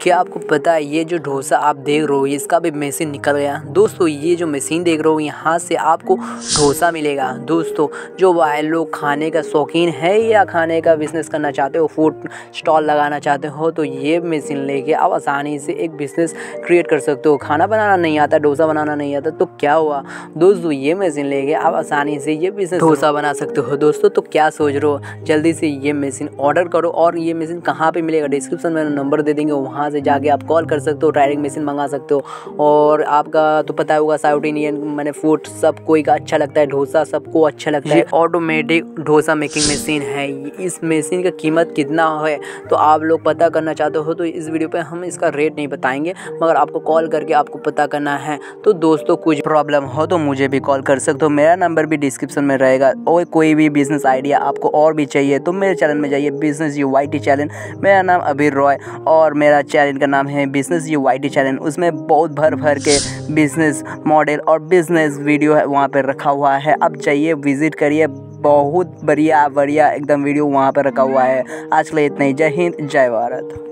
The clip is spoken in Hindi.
क्या आपको पता है ये जो डोसा आप देख रहे हो इसका भी मशीन निकल गया। दोस्तों ये जो मशीन देख रहे हो यहाँ से आपको डोसा मिलेगा। दोस्तों जो भाई लोग खाने का शौकीन है या खाने का बिजनेस करना चाहते हो, फूड स्टॉल लगाना चाहते हो, तो ये मशीन लेके आप आसानी से एक बिज़नेस क्रिएट कर सकते हो। खाना बनाना नहीं आता, डोसा बनाना नहीं आता तो क्या हुआ दोस्तों, ये मशीन लेके आप आसानी से ये बिज़नेस डोसा बना सकते हो। दोस्तों तो क्या सोच रहे हो, जल्दी से ये मशीन ऑर्डर करो। और ये मशीन कहाँ पे मिलेगा, डिस्क्रिप्शन में नंबर दे देंगे, वहाँ से जाके आप कॉल कर सकते हो, डायरेक्ट मशीन मंगा सकते हो। और आपका तो पता होगा साउथ इंडियन मैंने फूड सब कोई का अच्छा लगता है, डोसा सबको अच्छा लगता है। ऑटोमेटिक डोसा मेकिंग मशीन है। इस मशीन का कीमत कितना है तो आप लोग पता करना चाहते हो तो इस वीडियो पे हम इसका रेट नहीं बताएंगे, मगर आपको कॉल करके आपको पता करना है। तो दोस्तों कुछ प्रॉब्लम हो तो मुझे भी कॉल कर सकते हो, मेरा नंबर भी डिस्क्रिप्शन में रहेगा। और कोई भी बिजनेस आइडिया आपको और भी चाहिए तो मेरे चैनल में जाइए, बिजनेस UYT चैनल। मेरा नाम अबीर रॉय और मेरा चैनल का नाम है बिजनेस UYT चैनल। उसमें बहुत भर के बिजनेस मॉडल और बिजनेस वीडियो है वहाँ पर रखा हुआ है। अब जाइए विजिट करिए, बहुत बढ़िया एकदम वीडियो वहाँ पर रखा हुआ है। आज के लिए इतना ही। जय हिंद, जय भारत।